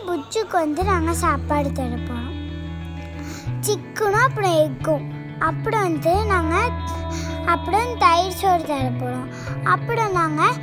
புச்சுக்கு வந்து நாங்கள் சாப்பாடு தர போகிறோம். சிக்கனும் அப்புறம் எக்கும், அப்புறம் வந்து நாங்கள் அப்புறம் தயிர் சோறு தர போகிறோம். அப்புறம் நாங்கள்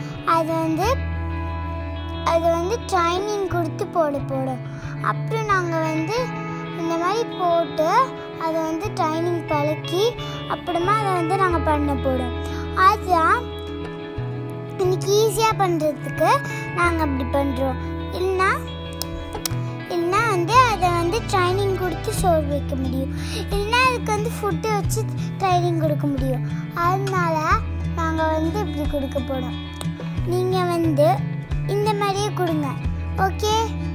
அது வந்து ட்ரைனிங் கொடுத்து போடும். அப்புறம் நாங்கள் வந்து இந்த மாதிரி போட்டு அதை வந்து ட்ரைனிங் பழக்கி அப்புறமா அதை வந்து நாங்கள் பண்ண போகிறோம். அதுதான் இன்னைக்கு ஈஸியாக பண்ணுறதுக்கு நாங்கள் அப்படி பண்ணுறோம். இல்லைன்னா வந்து அதை வந்து ட்ரைனிங் கொடுத்து சோறு வைக்க முடியும், இல்லைன்னா அதுக்கு வந்து ஃபுட்டு வச்சு ட்ரைனிங் கொடுக்க முடியும். அதனால நாங்கள் வந்து இப்படி கொடுக்க போகிறோம். நீங்கள் வந்து இந்த மாதிரியே கொடுங்க, ஓகே?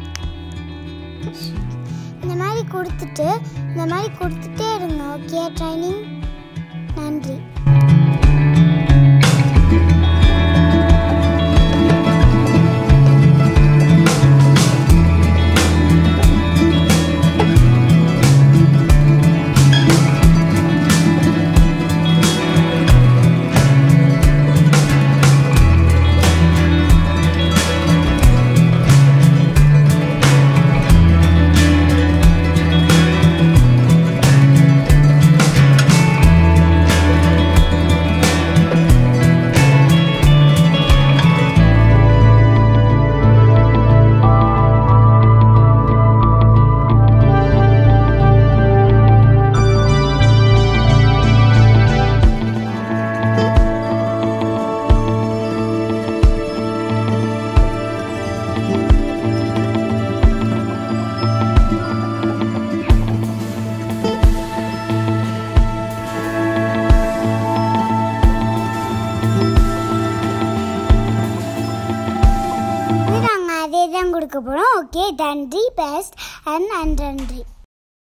இந்த மாதிரி கொடுத்துட்டே இருங்க, ஓகே? ட்ரைனிங். நன்றி. கொடுக்க போகிறோம், ஓகே? நன்றி, பெஸ்ட் அண்ட் நன்றி.